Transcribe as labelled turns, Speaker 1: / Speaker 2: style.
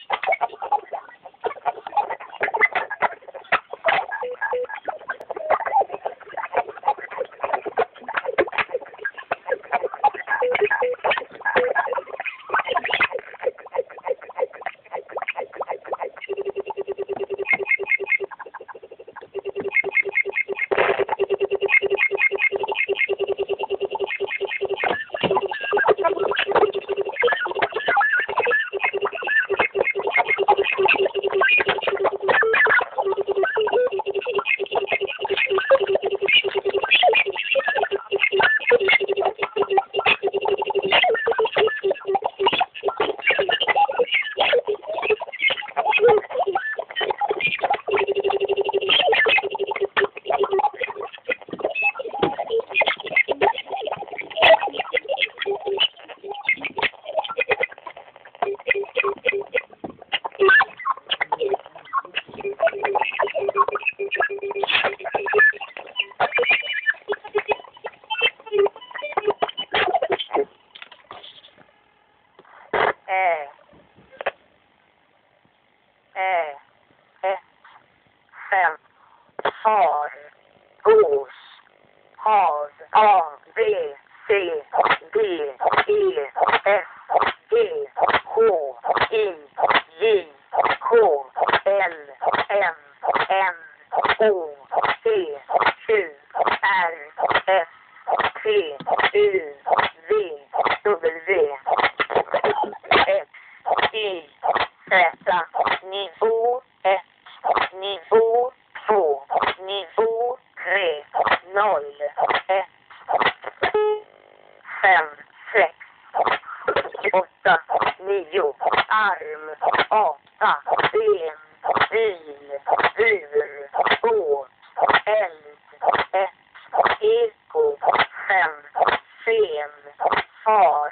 Speaker 1: Har, gås, hav, A, B, C, D, E, F, G, H, I, J, K, L, M, N, O, P, Q, R, S, T, U, V, W, X, Y, Z, nivå 1, nivå 2, nivå 3, 0, 1, 5, 6, 8, 9, arm, 8, ben, bil, bur, båt, eld, 1, eko, 5, scen, far.